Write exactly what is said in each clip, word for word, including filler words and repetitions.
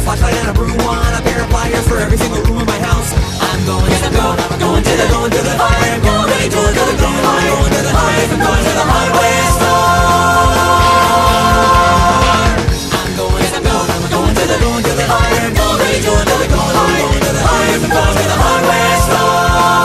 flashlight and a brew one, a pair of pliers for every single room in my house. I'm going to the going, I'm going to the going to the highway. I'm going ready to the going, I'm going to the highway. I'm going to the highway star. I'm going to the going, I'm going to the going to the highway. I'm going ready to the going, I'm going to the highway. I'm going to the highway star.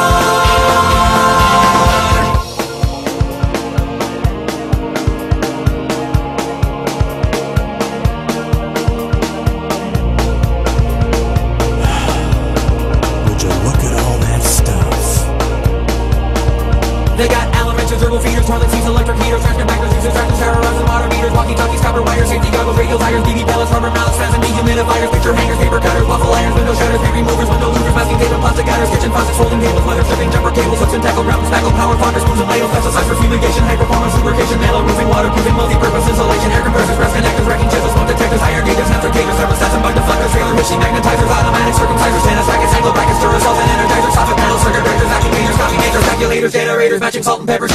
They got Allen wrenches, turbo feeders, toilet seats, electric heaters, trash compactors, users, tractors, terrorizers, water meters, walkie-talkies, copper wires, safety goggles, radio tires, B B pellets, rubber mallets, fans and dehumidifiers, picture hangers, paper cutters, waffle irons, window shutters, paint removers, window louvers, masking tape and plastic cutters, kitchen faucets, folding tables, leather stripping, jumper cables, hooks and tackle, ground spackle, power fonders, spoons and ladles, pesticides for fumigation, high performance, lubrication, nail-removing, waterproofing, multi-purpose insulation, air compressors, rest connectors, wrecking chisels, smoke detectors, iron gators, navigators, thermostats and bug deflectors, trailer machine magnetizers, automatic circumcisers, tennis rackets, angle brackets, stirrer salts and energizers, soffit panels, circuit breakers, actuators, coffee makers, calculators, generators, matching salt and pepper,